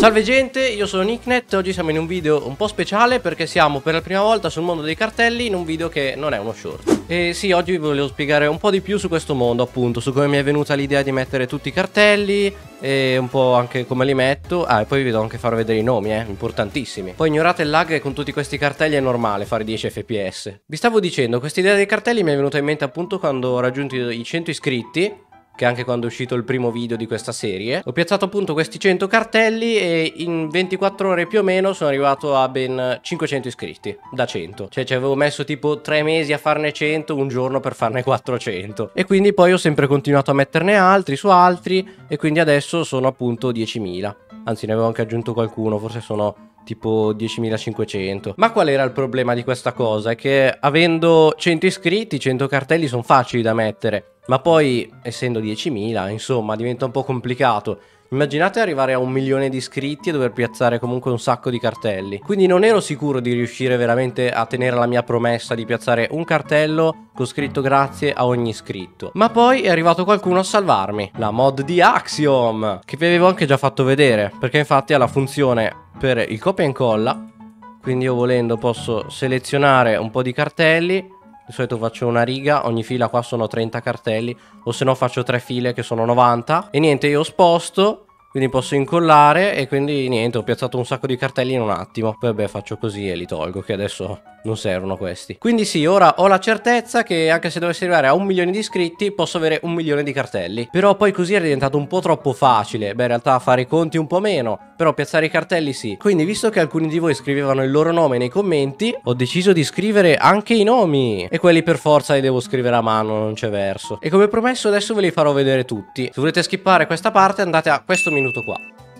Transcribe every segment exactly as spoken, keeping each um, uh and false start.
Salve gente, io sono Nicknet e oggi siamo in un video un po' speciale perché siamo per la prima volta sul mondo dei cartelli in un video che non è uno short. E sì, oggi vi volevo spiegare un po' di più su questo mondo, appunto, su come mi è venuta l'idea di mettere tutti i cartelli e un po' anche come li metto. Ah, e poi vi devo anche far vedere i nomi, eh, importantissimi. Poi ignorate il lag, che con tutti questi cartelli è normale fare dieci F P S. Vi stavo dicendo, questa idea dei cartelli mi è venuta in mente appunto quando ho raggiunto i cento iscritti, che anche quando è uscito il primo video di questa serie. Ho piazzato appunto questi cento cartelli e in ventiquattro ore più o meno sono arrivato a ben cinquecento iscritti, da cento. Cioè ci avevo messo tipo tre mesi a farne cento, un giorno per farne quattrocento. E quindi poi ho sempre continuato a metterne altri su altri e quindi adesso sono appunto diecimila. Anzi, ne avevo anche aggiunto qualcuno, forse sono tipo diecimilacinquecento. Ma qual era il problema di questa cosa? È che avendo cento iscritti, cento cartelli sono facili da mettere, ma poi essendo diecimila, insomma, diventa un po' complicato. Immaginate arrivare a un milione di iscritti e dover piazzare comunque un sacco di cartelli. Quindi non ero sicuro di riuscire veramente a tenere la mia promessa di piazzare un cartello con scritto grazie a ogni iscritto. Ma poi è arrivato qualcuno a salvarmi, la mod di Axiom, che vi avevo anche già fatto vedere, perché infatti ha la funzione per il copia e incolla. Quindi io volendo posso selezionare un po' di cartelli. Di solito faccio una riga, ogni fila qua sono trenta cartelli, o se no faccio tre file che sono novanta. E niente, io sposto, quindi posso incollare e quindi niente, ho piazzato un sacco di cartelli in un attimo. Poi vabbè, faccio così e li tolgo, che adesso non servono questi. Quindi sì, ora ho la certezza che anche se dovessi arrivare a un milione di iscritti posso avere un milione di cartelli. Però poi così è diventato un po' troppo facile. Beh, in realtà fare i conti un po' meno, però piazzare i cartelli sì. Quindi, visto che alcuni di voi scrivevano il loro nome nei commenti, ho deciso di scrivere anche i nomi. E quelli per forza li devo scrivere a mano, non c'è verso. E come promesso adesso ve li farò vedere tutti. Se volete skippare questa parte andate a questo minuto qua.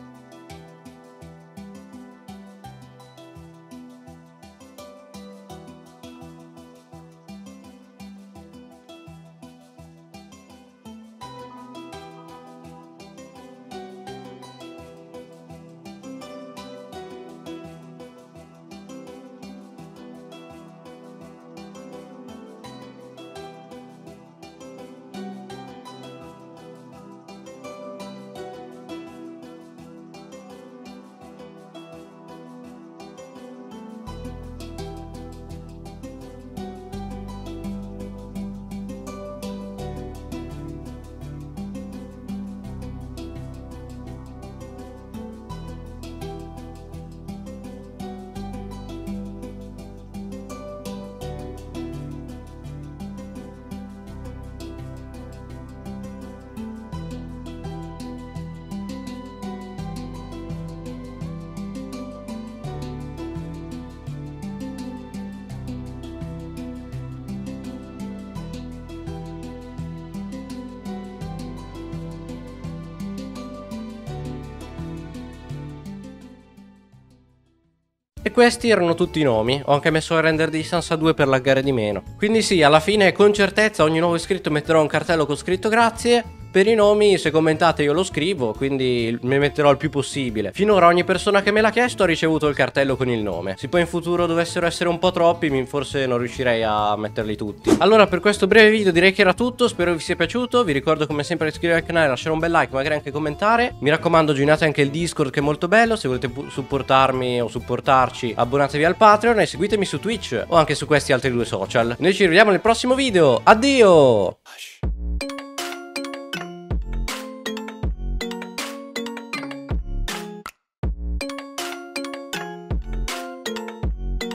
E questi erano tutti i nomi. Ho anche messo il render distance a due per laggare di meno. Quindi sì, alla fine con certezza ogni nuovo iscritto metterò un cartello con scritto grazie. Per i nomi, se commentate io lo scrivo, quindi ne metterò il più possibile. Finora ogni persona che me l'ha chiesto ha ricevuto il cartello con il nome. Se poi in futuro dovessero essere un po' troppi, forse non riuscirei a metterli tutti. Allora, per questo breve video direi che era tutto, spero vi sia piaciuto. Vi ricordo come sempre di iscrivervi al canale, lasciare un bel like, magari anche commentare. Mi raccomando, joinate anche il Discord che è molto bello. Se volete supportarmi o supportarci, abbonatevi al Patreon e seguitemi su Twitch o anche su questi altri due social. Noi ci rivediamo nel prossimo video. Addio!